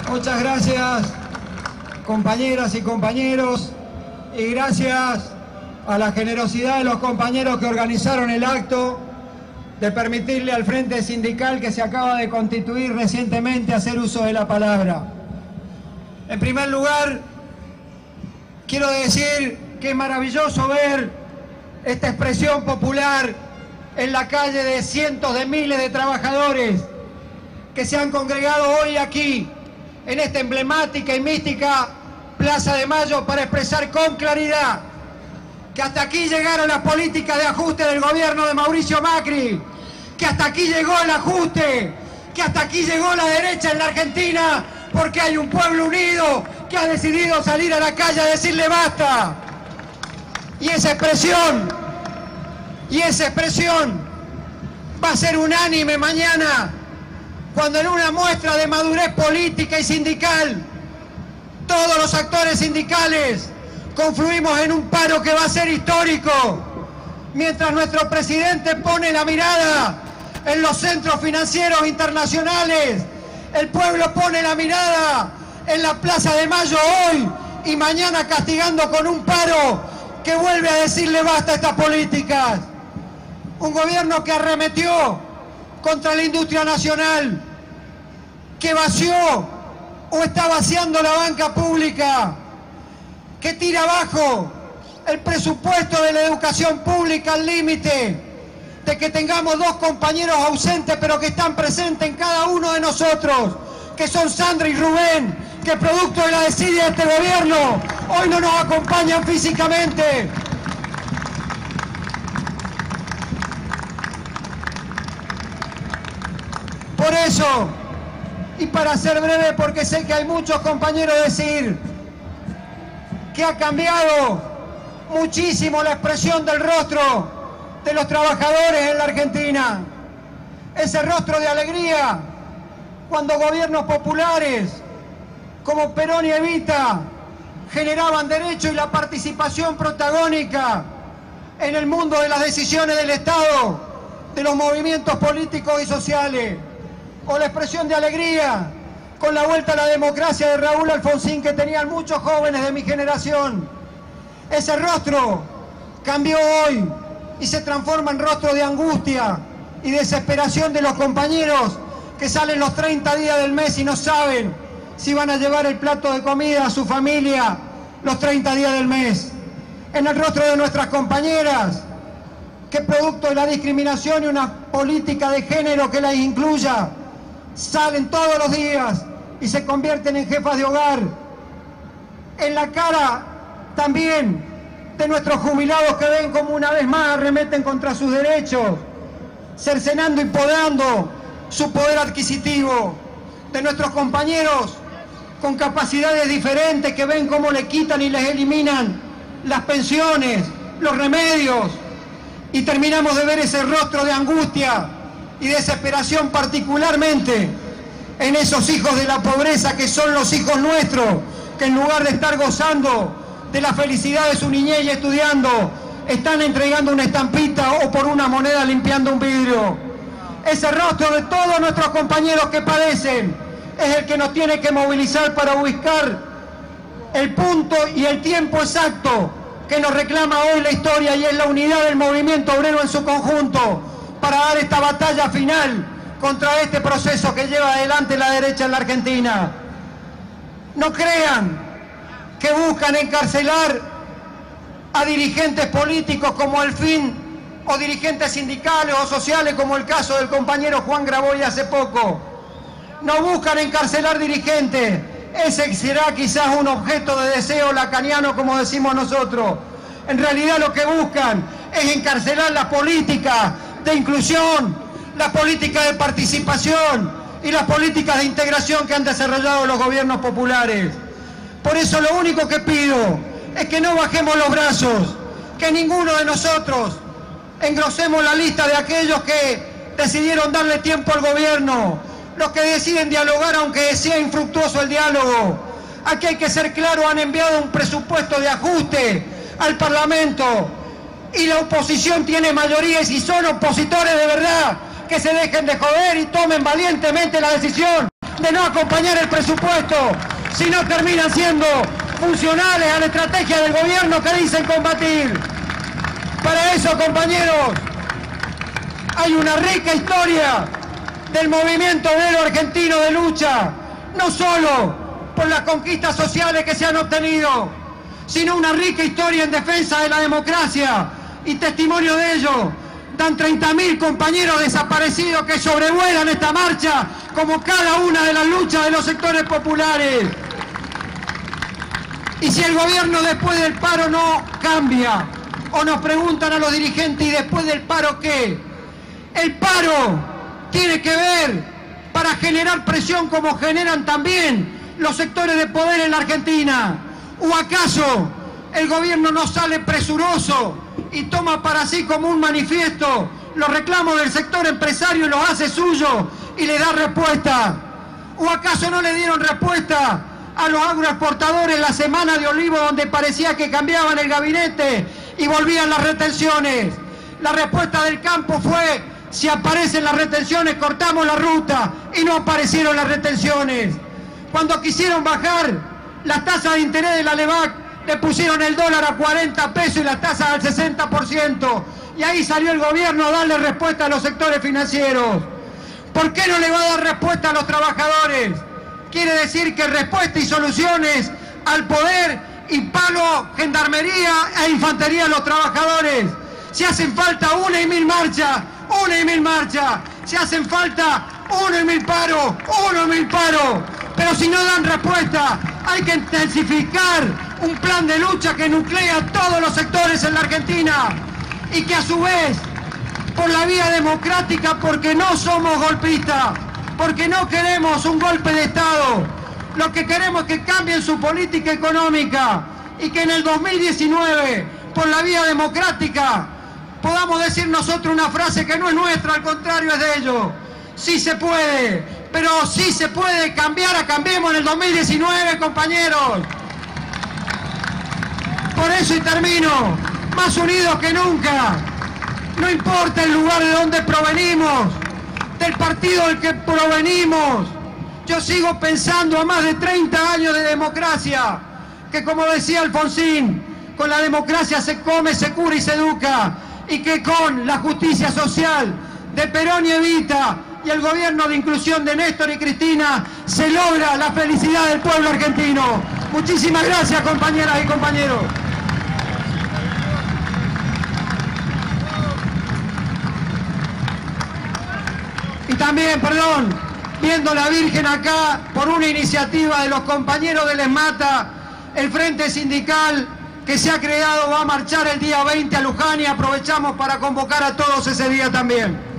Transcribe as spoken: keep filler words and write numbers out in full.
Muchas gracias, compañeras y compañeros, y gracias a la generosidad de los compañeros que organizaron el acto, de permitirle al Frente Sindical que se acaba de constituir recientemente hacer uso de la palabra. En primer lugar, quiero decir que es maravilloso ver esta expresión popular en la calle de cientos de miles de trabajadores que se han congregado hoy aquí, en esta emblemática y mística Plaza de Mayo, para expresar con claridad que hasta aquí llegaron las políticas de ajuste del gobierno de Mauricio Macri, que hasta aquí llegó el ajuste, que hasta aquí llegó la derecha en la Argentina, porque hay un pueblo unido que ha decidido salir a la calle a decirle basta. Y esa expresión, y esa expresión va a ser unánime mañana, cuando en una muestra de madurez política y sindical, todos los actores sindicales confluimos en un paro que va a ser histórico, mientras nuestro presidente pone la mirada en los centros financieros internacionales. El pueblo pone la mirada en la Plaza de Mayo hoy y mañana, castigando con un paro que vuelve a decirle basta a estas políticas. Un gobierno que arremetió contra la industria nacional, que vació o está vaciando la banca pública, que tira abajo el presupuesto de la educación pública al límite de que tengamos dos compañeros ausentes pero que están presentes en cada uno de nosotros, que son Sandra y Rubén, que producto de la desidia de este gobierno hoy no nos acompañan físicamente. Por eso, y para ser breve, porque sé que hay muchos compañeros, decir que ha cambiado muchísimo la expresión del rostro de los trabajadores en la Argentina. Ese rostro de alegría cuando gobiernos populares como Perón y Evita generaban derecho y la participación protagónica en el mundo de las decisiones del Estado, de los movimientos políticos y sociales. O la expresión de alegría con la vuelta a la democracia de Raúl Alfonsín, que tenían muchos jóvenes de mi generación. Ese rostro cambió hoy y se transforma en rostro de angustia y desesperación de los compañeros que salen los treinta días del mes y no saben si van a llevar el plato de comida a su familia los treinta días del mes. En el rostro de nuestras compañeras, que producto de la discriminación y una política de género que las incluya, salen todos los días y se convierten en jefas de hogar. En la cara también de nuestros jubilados, que ven como una vez más arremeten contra sus derechos, cercenando y podando su poder adquisitivo. De nuestros compañeros con capacidades diferentes, que ven cómo le quitan y les eliminan las pensiones, los remedios, y terminamos de ver ese rostro de angustia y desesperación, particularmente en esos hijos de la pobreza que son los hijos nuestros, que en lugar de estar gozando de la felicidad de su niñez y estudiando, están entregando una estampita o por una moneda limpiando un vidrio. Ese rostro de todos nuestros compañeros que padecen es el que nos tiene que movilizar para buscar el punto y el tiempo exacto que nos reclama hoy la historia, y es la unidad del movimiento obrero en su conjunto, para dar esta batalla final contra este proceso que lleva adelante la derecha en la Argentina. No crean que buscan encarcelar a dirigentes políticos como el fin, o dirigentes sindicales o sociales como el caso del compañero Juan Graboy hace poco. No buscan encarcelar dirigentes. Ese será quizás un objeto de deseo lacaniano, como decimos nosotros. En realidad lo que buscan es encarcelar la política de inclusión, las políticas de participación y las políticas de integración que han desarrollado los gobiernos populares. Por eso lo único que pido es que no bajemos los brazos, que ninguno de nosotros engrosemos la lista de aquellos que decidieron darle tiempo al gobierno, los que deciden dialogar aunque sea infructuoso el diálogo. Aquí hay que ser claro, han enviado un presupuesto de ajuste al Parlamento y la oposición tiene mayoría, y si son opositores de verdad, que se dejen de joder y tomen valientemente la decisión de no acompañar el presupuesto, si no terminan siendo funcionales a la estrategia del gobierno que dicen combatir. Para eso, compañeros, hay una rica historia del movimiento obrero argentino de lucha, no solo por las conquistas sociales que se han obtenido, sino una rica historia en defensa de la democracia, y testimonio de ello dan treinta mil compañeros desaparecidos que sobrevuelan esta marcha como cada una de las luchas de los sectores populares. Y si el gobierno después del paro no cambia, o nos preguntan a los dirigentes, ¿y después del paro qué? El paro tiene que ver para generar presión como generan también los sectores de poder en la Argentina. ¿O acaso el gobierno no sale presuroso y toma para sí como un manifiesto los reclamos del sector empresario y los hace suyo y le da respuesta? ¿O acaso no le dieron respuesta a los agroexportadores la semana de Olivo, donde parecía que cambiaban el gabinete y volvían las retenciones? La respuesta del campo fue: si aparecen las retenciones, cortamos la ruta, y no aparecieron las retenciones. Cuando quisieron bajar las tasas de interés de la LEVAC, le pusieron el dólar a cuarenta pesos y las tasas al sesenta por ciento. Y ahí salió el gobierno a darle respuesta a los sectores financieros. ¿Por qué no le va a dar respuesta a los trabajadores? Quiere decir que respuesta y soluciones al poder y palo, gendarmería e infantería a los trabajadores. Si hacen falta una y mil marchas, una y mil marchas. Si hacen falta uno y mil paros, uno y mil paros. Pero si no dan respuesta, hay que intensificar un plan de lucha que nuclea todos los sectores en la Argentina y que a su vez, por la vía democrática, porque no somos golpistas, porque no queremos un golpe de Estado, lo que queremos es que cambien su política económica y que en el dos mil diecinueve, por la vía democrática, podamos decir nosotros una frase que no es nuestra, al contrario es de ellos: sí se puede, pero sí se puede cambiar a Cambiemos en el dos mil diecinueve, compañeros. Por eso, y termino, más unidos que nunca, no importa el lugar de donde provenimos, del partido del que provenimos. Yo sigo pensando, a más de treinta años de democracia, que, como decía Alfonsín, con la democracia se come, se cura y se educa, y que con la justicia social de Perón y Evita y el gobierno de inclusión de Néstor y Cristina se logra la felicidad del pueblo argentino. Muchísimas gracias, compañeras y compañeros. Y también, perdón, viendo la Virgen acá, por una iniciativa de los compañeros del ESMATA, el Frente Sindical que se ha creado va a marchar el día veinte a Luján, y aprovechamos para convocar a todos ese día también.